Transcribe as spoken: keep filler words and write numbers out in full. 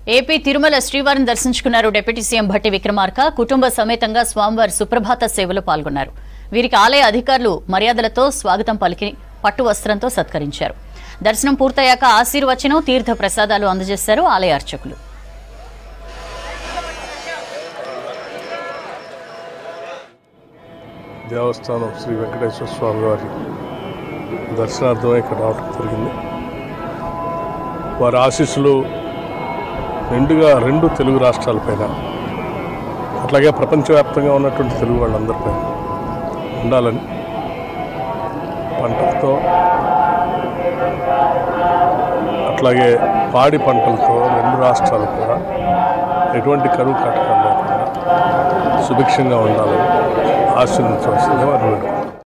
AP Tirumala శ్రీవారిని దర్శించుకున్నారు deputy CM Bhatti Vikramarka. కుటుంబ సమేతంగా స్వామివారి సుప్రభాత సేవలో పాల్గొన్నారు. వీరికి ఆలయ అధికారులు మర్యాదలతో స్వాగతం పలికి పట్టు వస్త్రంతో సత్కరించారు. దర్శనం పూర్తయ్యాక ఆశీర్వచనం, తీర్థ ప్రసాదాలు అందజేశారు ఆలయ అర్చకులు. దేవస్థానం శ్రీ వెంకటేశ్వర స్వామి వారి దర్శనార్థమై ఇక్కడ రావడం జరిగింది. వారి ఆశీస్సులు నిండుగా రెండు తెలుగు రాష్ట్రాలపైన, అట్లాగే ప్రపంచవ్యాప్తంగా ఉన్నటువంటి తెలుగు వాళ్ళందరిపైన ఉండాలని, పంటలతో అట్లాగే పాడి పంటలతో రెండు రాష్ట్రాలు కూడా ఎటువంటి కరువు కాటకాలు లేకుండా సుభిక్షంగా ఉండాలని ఆశీర్వదించవలసిందిగా వారు